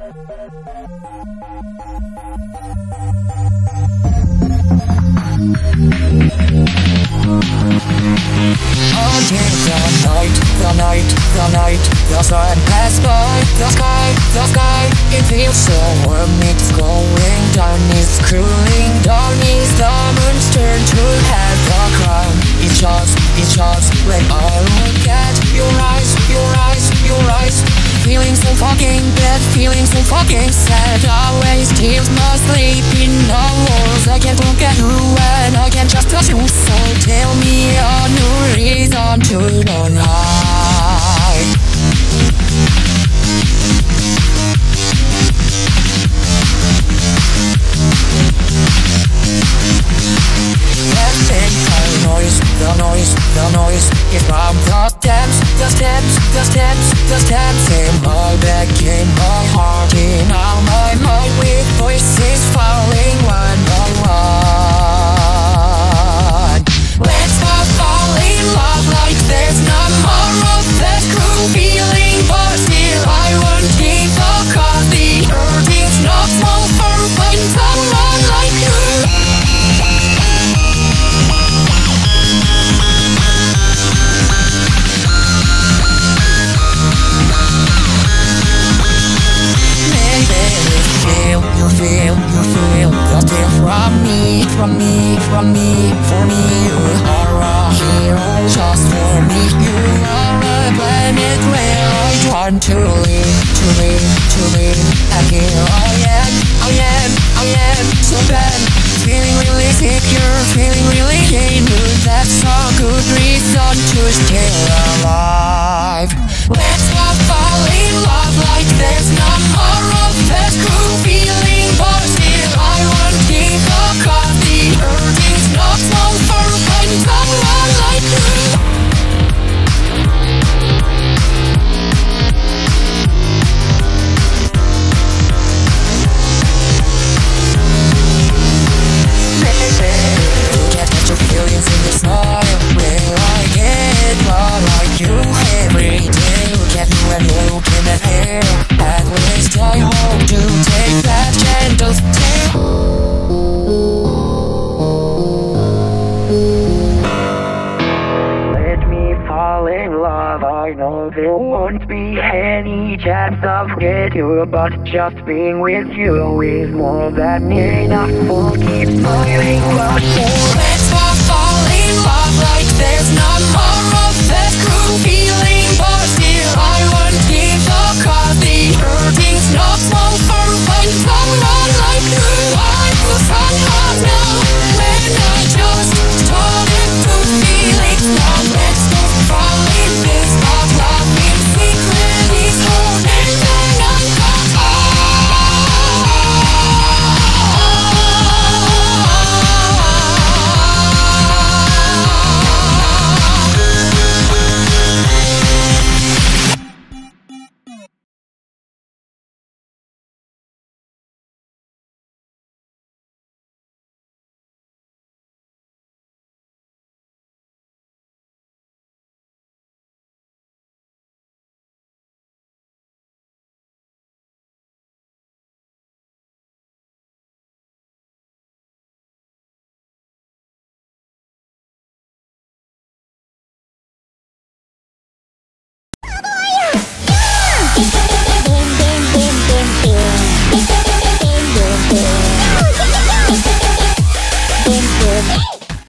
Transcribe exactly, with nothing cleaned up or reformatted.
night, the night, the night, the sun has by the sky, the sky. It feels so warm, it's going down, it's cooling down. Is the moon's turn to have the crown? It shows, it shows when I look at your eyes, your eyes, your eyes. Feeling so fucking bad, feeling so fucking sad. Always tears must sleep in the walls. I can't look at you and I can't just touch you. So tell me a new reason to deny. That painful noise, the noise, the noise is from the steps, the steps, the steps, the steps in my back, in my heart, in all my mind, with voices falling one by one. Let's not fall in love like there's no more of that cruel feeling, but still I won't give up, 'cause the earth is not small for finding someone like you. You feel, you feel the tear from me, from me, from me, for me. You are a hero just for me. You are a planet where I want to live, to live, to live. And here I am, I am, I am so bad. Feeling really secure, feeling really genuine. That's a good reason to stay alive. Let's not fall in love like there's no more of that cruel feeling, but still I won't give up, 'cause the earth is not small for finding someone like you. You can't get your feelings in the smile. Will I get more like you every day? Look at you and look in the hair. At least I hope to take that gentle step. Let me fall in love. I know there won't be any chance of getting you, but just being with you is more than enough. We'll keep smiling, but let's not fall in love like there's no more.